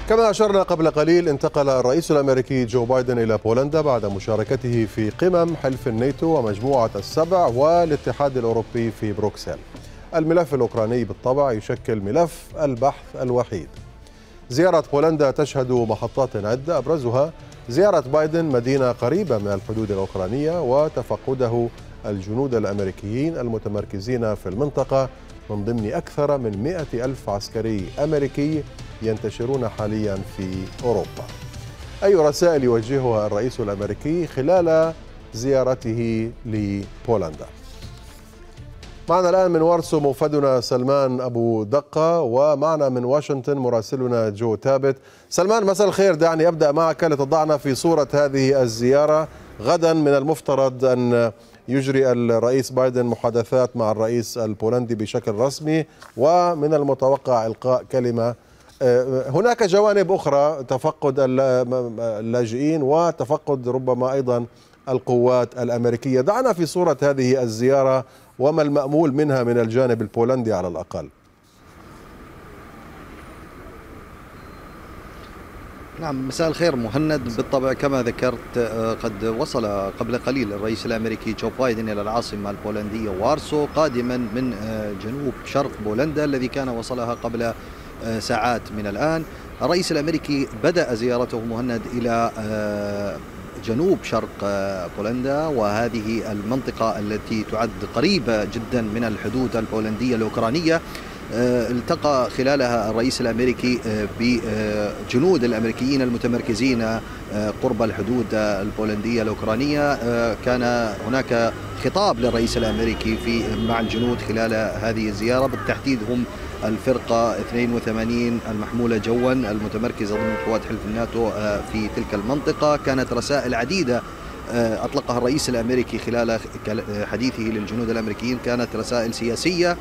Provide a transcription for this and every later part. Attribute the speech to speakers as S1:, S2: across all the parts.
S1: كما أشرنا قبل قليل، انتقل الرئيس الأمريكي جو بايدن إلى بولندا بعد مشاركته في قمم حلف الناتو ومجموعة السبع والاتحاد الأوروبي في بروكسل. الملف الأوكراني بالطبع يشكل ملف البحث الوحيد. زيارة بولندا تشهد محطات عدة، أبرزها زيارة بايدن مدينة قريبة من الحدود الأوكرانية وتفقده الجنود الأمريكيين المتمركزين في المنطقة من ضمن أكثر من 100,000 عسكري أمريكي ينتشرون حاليا في أوروبا. أي رسائل يوجهها الرئيس الأمريكي خلال زيارته لبولندا؟ معنا الآن من وارسو موفدنا سلمان أبو دقة، ومعنا من واشنطن مراسلنا جو تابت. سلمان، مساء الخير. دعني أبدأ معك لتضعنا في صورة هذه الزيارة. غدا من المفترض أن يجري الرئيس بايدن محادثات مع الرئيس البولندي بشكل رسمي، ومن المتوقع إلقاء كلمة. هناك جوانب أخرى، تفقد اللاجئين وتفقد ربما أيضا القوات الأمريكية. دعنا في صورة هذه الزيارة وما المأمول منها من الجانب البولندي على الأقل.
S2: نعم، مساء الخير مهند. بالطبع كما ذكرت، قد وصل قبل قليل الرئيس الأمريكي جو بايدن إلى العاصمة البولندية وارسو، قادما من جنوب شرق بولندا الذي كان وصلها قبل ساعات من الآن. الرئيس الأمريكي بدأ زيارته مهند إلى جنوب شرق بولندا، وهذه المنطقة التي تعد قريبة جدا من الحدود البولندية الأوكرانية. التقى خلالها الرئيس الأمريكي بجنود الأمريكيين المتمركزين قرب الحدود البولندية الأوكرانية. كان هناك خطاب للرئيس الأمريكي مع الجنود خلال هذه الزيارة، بالتحديد هم الفرقة 82 المحمولة جوا المتمركزة ضمن قوات حلف الناتو في تلك المنطقة. كانت رسائل عديدة أطلقها الرئيس الأمريكي خلال حديثه للجنود الأمريكيين، كانت رسائل سياسية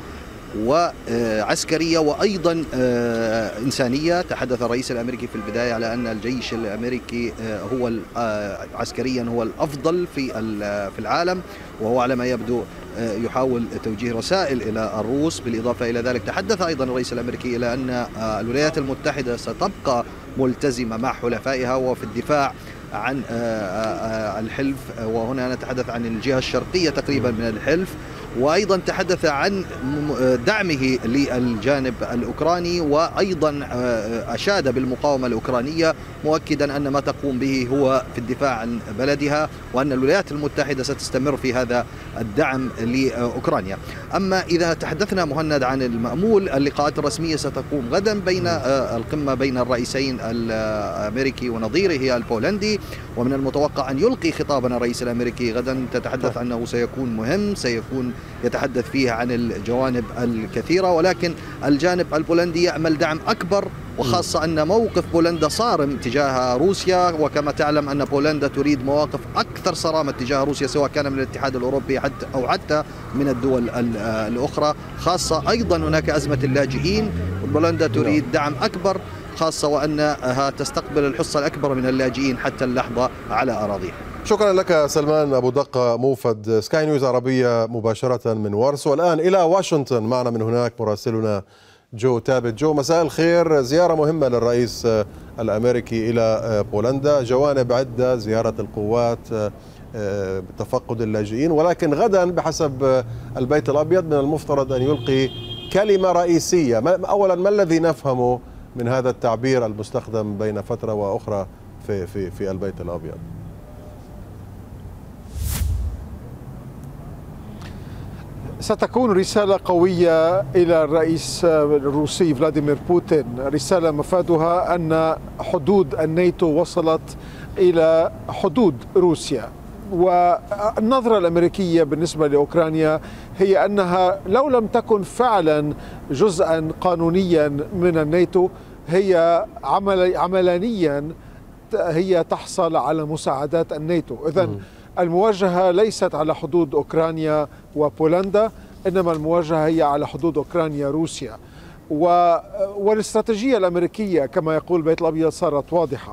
S2: وعسكرية وأيضا إنسانية. تحدث الرئيس الأمريكي في البداية على أن الجيش الأمريكي هو عسكريا هو الأفضل في العالم، وهو على ما يبدو يحاول توجيه رسائل إلى الروس. بالإضافة إلى ذلك تحدث أيضا الرئيس الأمريكي إلى أن الولايات المتحدة ستبقى ملتزمة مع حلفائها وفي الدفاع عن الحلف، وهنا نتحدث عن الجهة الشرقية تقريبا من الحلف. وأيضا تحدث عن دعمه للجانب الأوكراني، وأيضا أشاد بالمقاومة الأوكرانية، مؤكدا أن ما تقوم به هو في الدفاع عن بلدها، وأن الولايات المتحدة ستستمر في هذا الدعم لأوكرانيا. أما إذا تحدثنا مهند عن المأمول، اللقاءات الرسمية ستقوم غدا بين القمة بين الرئيسين الأمريكي ونظيره البولندي، ومن المتوقع أن يلقي خطابا الرئيس الأمريكي غدا. تتحدث أنه سيكون مهم، سيكون يتحدث فيه عن الجوانب الكثيرة، ولكن الجانب البولندي يأمل دعم أكبر، وخاصة أن موقف بولندا صارم تجاه روسيا، وكما تعلم أن بولندا تريد مواقف أكثر صرامة تجاه روسيا، سواء كان من الاتحاد الأوروبي أو حتى من الدول الأخرى. خاصة أيضا هناك أزمة اللاجئين، بولندا تريد دعم أكبر، خاصة وأنها تستقبل الحصة الأكبر من اللاجئين حتى اللحظة على أراضيها.
S1: شكرا لك سلمان أبو دقة، موفد سكاي نيوز عربية مباشرة من وارسو. الآن إلى واشنطن، معنا من هناك مراسلنا جو تابت. جو، مساء الخير. زيارة مهمة للرئيس الأمريكي إلى بولندا، جوانب عدة، زيارة القوات، تفقد اللاجئين، ولكن غدا بحسب البيت الأبيض من المفترض أن يلقي كلمة رئيسية. أولا، ما الذي نفهمه من هذا التعبير المستخدم بين فترة وأخرى في البيت الأبيض؟
S3: ستكون رسالة قوية إلى الرئيس الروسي فلاديمير بوتين، رسالة مفادها أن حدود الناتو وصلت إلى حدود روسيا. والنظرة الأمريكية بالنسبة لأوكرانيا هي أنها لو لم تكن فعلا جزءا قانونيا من الناتو، هي عملانيا هي تحصل على مساعدات الناتو. إذن المواجهة ليست على حدود أوكرانيا وبولندا، إنما المواجهة هي على حدود أوكرانيا روسيا. والاستراتيجية الأمريكية كما يقول البيت الأبيض صارت واضحة.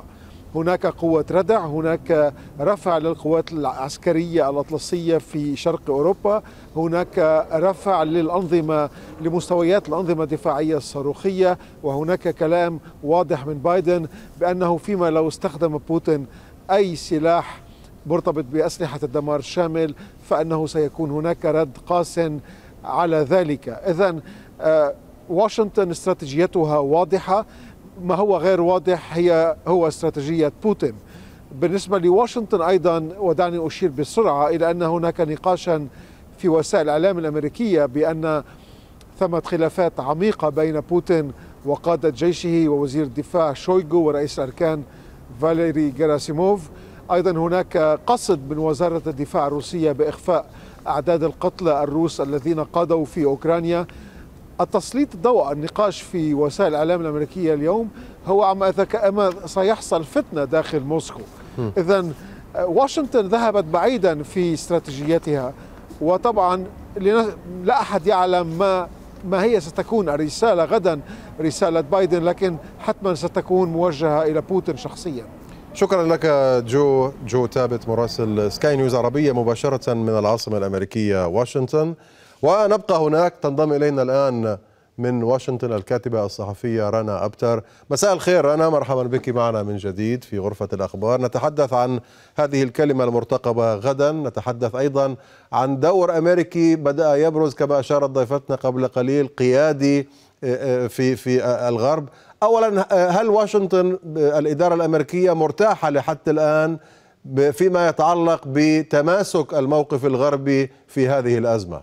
S3: هناك قوة ردع، هناك رفع للقوات العسكرية الأطلسية في شرق أوروبا، هناك رفع للأنظمة لمستويات الأنظمة الدفاعية الصاروخية، وهناك كلام واضح من بايدن بأنه فيما لو استخدم بوتين أي سلاح مرتبط بأسلحة الدمار الشامل فإنه سيكون هناك رد قاس على ذلك. إذن واشنطن استراتيجيتها واضحة، ما هو غير واضح هو استراتيجية بوتين. بالنسبة لواشنطن أيضا، ودعني أشير بسرعة إلى أن هناك نقاشا في وسائل الإعلام الأمريكية بأن ثمة خلافات عميقة بين بوتين وقادة جيشه ووزير الدفاع شويغو ورئيس الأركان فاليري جيراسيموف. أيضا هناك قصد من وزارة الدفاع الروسية بإخفاء أعداد القتلى الروس الذين قادوا في أوكرانيا. التسليط الضوء النقاش في وسائل الإعلام الأمريكية اليوم هو أما سيحصل فتنة داخل موسكو. إذن واشنطن ذهبت بعيدا في استراتيجيتها، وطبعا لا أحد يعلم ما هي ستكون الرسالة غدا، رسالة بايدن، لكن حتما ستكون موجهة إلى بوتين شخصيا.
S1: شكرا لك جو ثابت، مراسل سكاي نيوز عربية مباشرة من العاصمة الأمريكية واشنطن. ونبقى هناك، تنضم إلينا الآن من واشنطن الكاتبة الصحفية رنا أبتر. مساء الخير رنا، مرحبا بك معنا من جديد في غرفة الأخبار. نتحدث عن هذه الكلمة المرتقبة غدا، نتحدث أيضا عن دور أمريكي بدأ يبرز كما أشارت ضيفتنا قبل قليل، قيادي في الغرب. أولا، هل واشنطن الإدارة الأمريكية مرتاحة لحد الآن فيما يتعلق بتماسك الموقف الغربي في هذه الأزمة؟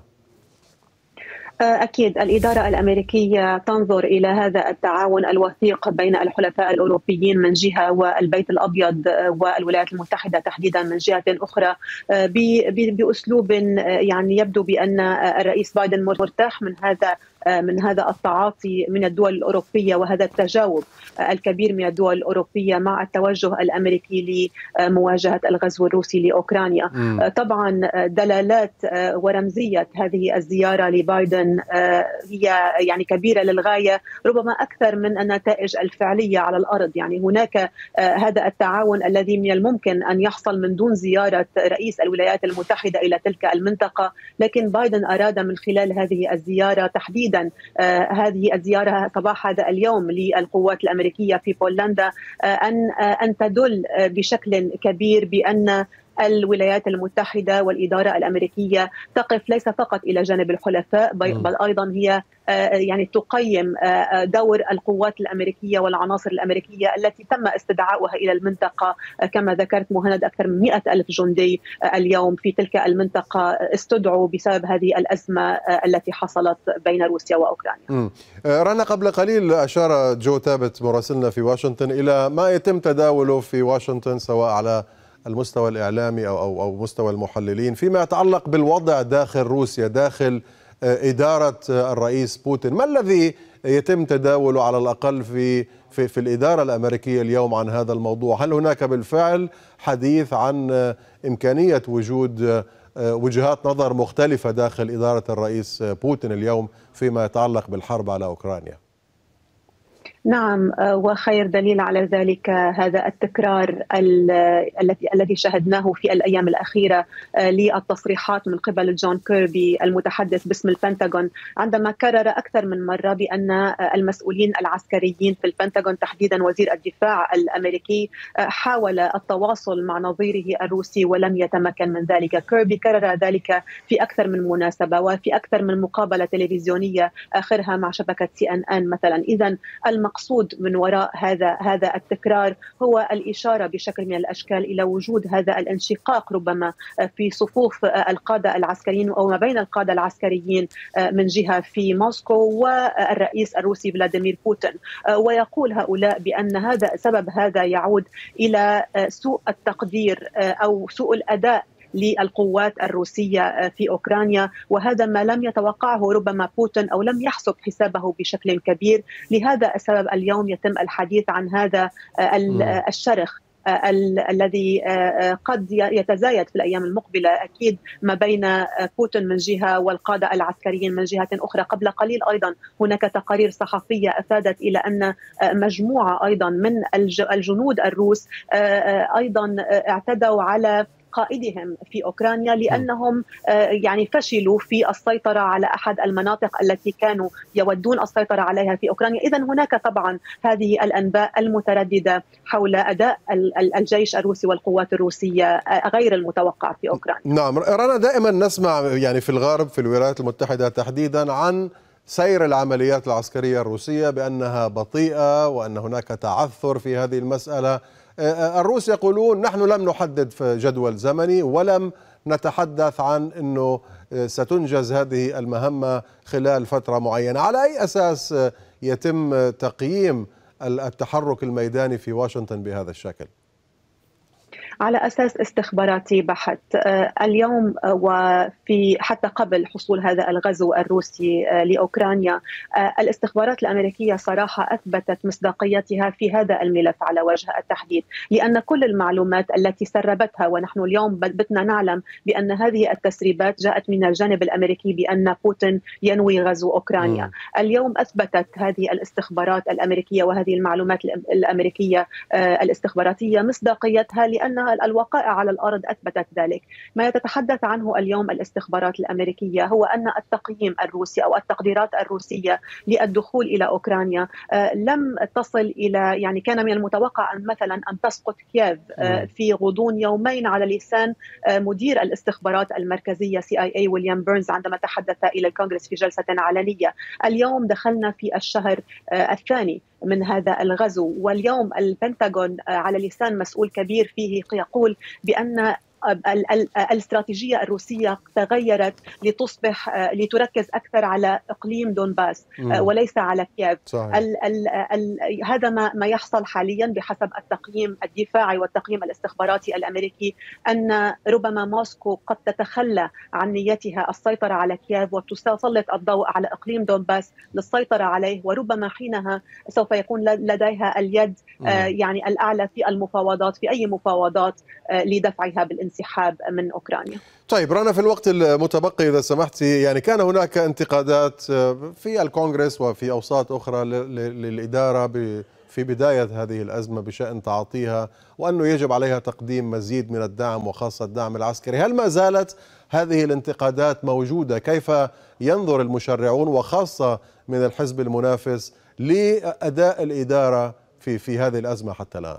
S4: أكيد الإدارة الأمريكية تنظر إلى هذا التعاون الوثيق بين الحلفاء الأوروبيين من جهة والبيت الأبيض والولايات المتحدة تحديدا من جهة أخرى بأسلوب يعني يبدو بأن الرئيس بايدن مرتاح من هذا التعاطي من الدول الأوروبية وهذا التجاوب الكبير من الدول الأوروبية مع التوجه الأمريكي لمواجهة الغزو الروسي لأوكرانيا. طبعا دلالات ورمزية هذه الزيارة لبايدن هي يعني كبيرة للغاية، ربما أكثر من النتائج الفعلية على الأرض. يعني هناك هذا التعاون الذي من الممكن أن يحصل من دون زيارة رئيس الولايات المتحدة إلى تلك المنطقة، لكن بايدن أراد من خلال هذه الزيارة تحديدا هذه الزيارة صباح هذا اليوم للقوات الأمريكية في بولندا أن تدل بشكل كبير بأن الولايات المتحدة والإدارة الأمريكية تقف ليس فقط إلى جانب الحلفاء بل أيضا هي يعني تقيم دور القوات الأمريكية والعناصر الأمريكية التي تم استدعاؤها إلى المنطقة. كما ذكرت مهند، أكثر من 100,000 جندي اليوم في تلك المنطقة استدعوا بسبب هذه الأزمة التي حصلت بين روسيا وأوكرانيا.
S1: رنا، قبل قليل أشار جو ثابت مراسلنا في واشنطن إلى ما يتم تداوله في واشنطن سواء على المستوى الإعلامي أو مستوى المحللين فيما يتعلق بالوضع داخل روسيا، داخل إدارة الرئيس بوتين. ما الذي يتم تداوله على الأقل في الإدارة الأمريكية اليوم عن هذا الموضوع؟ هل هناك بالفعل حديث عن إمكانية وجود وجهات نظر مختلفة داخل إدارة الرئيس بوتين اليوم فيما يتعلق بالحرب على أوكرانيا؟
S4: نعم، وخير دليل على ذلك هذا التكرار الذي شاهدناه في الأيام الأخيرة للتصريحات من قبل جون كيربي المتحدث باسم البنتاغون، عندما كرر أكثر من مرة بأن المسؤولين العسكريين في البنتاغون تحديدا وزير الدفاع الأمريكي حاول التواصل مع نظيره الروسي ولم يتمكن من ذلك. كيربي كرر ذلك في أكثر من مناسبة وفي أكثر من مقابلة تلفزيونية آخرها مع شبكة CNN مثلا. إذن المقصود من وراء هذا التكرار هو الإشارة بشكل من الأشكال إلى وجود هذا الانشقاق ربما في صفوف القادة العسكريين أو ما بين القادة العسكريين من جهة في موسكو والرئيس الروسي فلاديمير بوتين. ويقول هؤلاء بأن سبب هذا يعود إلى سوء التقدير أو سوء الأداء للقوات الروسية في أوكرانيا، وهذا ما لم يتوقعه ربما بوتين أو لم يحسب حسابه بشكل كبير. لهذا السبب اليوم يتم الحديث عن هذا الشرخ الذي قد يتزايد في الأيام المقبلة أكيد ما بين بوتين من جهة والقادة العسكريين من جهة أخرى. قبل قليل أيضا هناك تقارير صحفية أفادت إلى أن مجموعة أيضا من الجنود الروس أيضا اعتدوا على قائدهم في أوكرانيا لأنهم يعني فشلوا في السيطرة على أحد المناطق التي كانوا يودون السيطرة عليها في أوكرانيا. إذن هناك طبعا هذه الأنباء المترددة حول أداء الجيش الروسي والقوات الروسية غير المتوقع في أوكرانيا.
S1: نعم رنا، دائما نسمع يعني في الغرب في الولايات المتحدة تحديدا عن سير العمليات العسكرية الروسية بأنها بطيئة وأن هناك تعثر في هذه المسألة. الروس يقولون نحن لم نحدد في جدول زمني ولم نتحدث عن أنه ستنجز هذه المهمة خلال فترة معينة. على أي أساس يتم تقييم التحرك الميداني في واشنطن بهذا الشكل؟
S4: على أساس استخباراتي بحت. اليوم وفي حتى قبل حصول هذا الغزو الروسي لأوكرانيا الاستخبارات الأمريكية صراحة أثبتت مصداقيتها في هذا الملف على وجه التحديد، لأن كل المعلومات التي سربتها، ونحن اليوم بدنا نعلم بأن هذه التسريبات جاءت من الجانب الأمريكي بأن بوتين ينوي غزو أوكرانيا. اليوم أثبتت هذه الاستخبارات الأمريكية وهذه المعلومات الأمريكية الاستخباراتية مصداقيتها لأن الوقائع على الأرض أثبتت ذلك. ما يتحدث عنه اليوم الاستخبارات الأمريكية هو أن التقييم الروسي أو التقديرات الروسية للدخول إلى أوكرانيا لم تصل إلى، يعني كان من المتوقع أن مثلا أن تسقط كييف في غضون يومين على لسان مدير الاستخبارات المركزية CIA ويليام بيرنز عندما تحدث إلى الكونغرس في جلسة علنية. اليوم دخلنا في الشهر الثاني من هذا الغزو، واليوم البنتاغون على لسان مسؤول كبير فيه يقول بأن الاستراتيجية الروسية تغيرت لتركز أكثر على إقليم دونباس وليس على كييف. هذا ما يحصل حاليا بحسب التقييم الدفاعي والتقييم الاستخباراتي الأمريكي، أن ربما موسكو قد تتخلى عن نيتها السيطرة على كييف وتسلط الضوء على إقليم دونباس للسيطرة عليه، وربما حينها سوف يكون لديها اليد يعني الأعلى في المفاوضات، في أي مفاوضات لدفعها بالانسحاب من أوكرانيا.
S1: طيب رنا، في الوقت المتبقي إذا سمحتي، يعني كان هناك انتقادات في الكونغرس وفي أوساط أخرى للإدارة في بداية هذه الأزمة بشأن تعاطيها، وأنه يجب عليها تقديم مزيد من الدعم وخاصة الدعم العسكري. هل ما زالت هذه الانتقادات موجودة؟ كيف ينظر المشرعون وخاصة من الحزب المنافس لأداء الإدارة في هذه الأزمة حتى الآن؟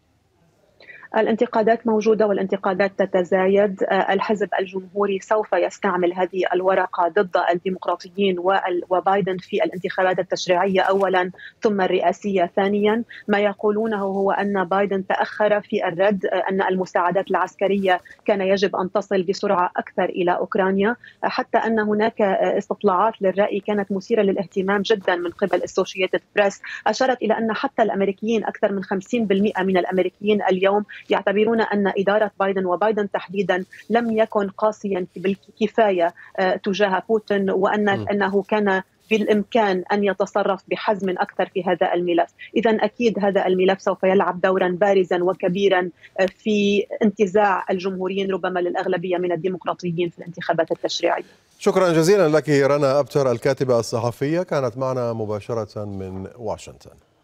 S4: الانتقادات موجودة والانتقادات تتزايد. الحزب الجمهوري سوف يستعمل هذه الورقة ضد الديمقراطيين وبايدن في الانتخابات التشريعية أولا ثم الرئاسية ثانيا. ما يقولونه هو أن بايدن تأخر في الرد، أن المساعدات العسكرية كان يجب أن تصل بسرعة أكثر إلى أوكرانيا، حتى أن هناك استطلاعات للرأي كانت مثيرة للاهتمام جدا من قبل السوشيتد بريس أشارت إلى أن حتى الأمريكيين أكثر من 50% من الأمريكيين اليوم يعتبرون أن إدارة بايدن وبايدن تحديدا لم يكن قاسيا بالكفاية تجاه بوتين، وأنه كان بالإمكان أن يتصرف بحزم أكثر في هذا الملف. إذن أكيد هذا الملف سوف يلعب دورا بارزا وكبيرا في انتزاع الجمهوريين ربما للأغلبية من الديمقراطيين في الانتخابات التشريعية.
S1: شكرا جزيلا لك رنا أبتر، الكاتبة الصحفية، كانت معنا مباشرة من واشنطن.